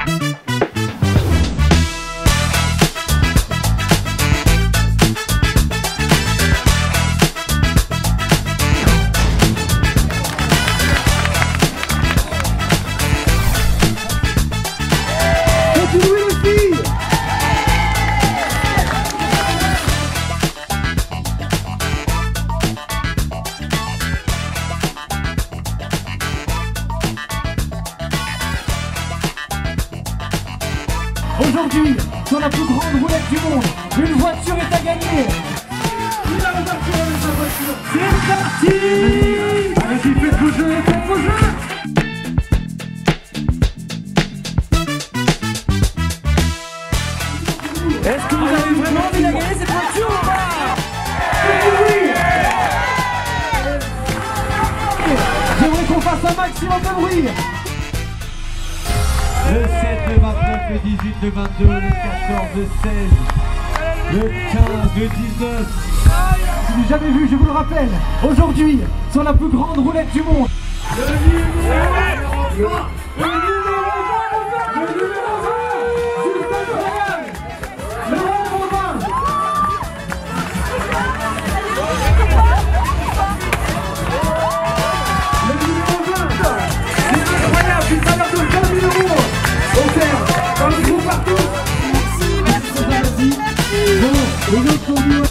Aujourd'hui, sur la plus grande roulette du monde, une voiture est à gagner. C'est parti. Allez-y, faites vos jeux, faites vos jeux. Est-ce que vous avez vraiment envie de gagner cette voiture ou pas? Oui. J'aimerais qu'on fasse un maximum de bruit. Le 7, le 29, le 18, le 22, le 14, le 16, le 15, le 19. Je n'ai jamais vu, je vous le rappelle. Aujourd'hui, sur la plus grande roulette du monde. Le numéro 1, juste incroyable. Le numéro 20. Le numéro 20. C'est incroyable, une valeur de 20 000 € offert dans le groupe partout. Merci. Bon, et l'autre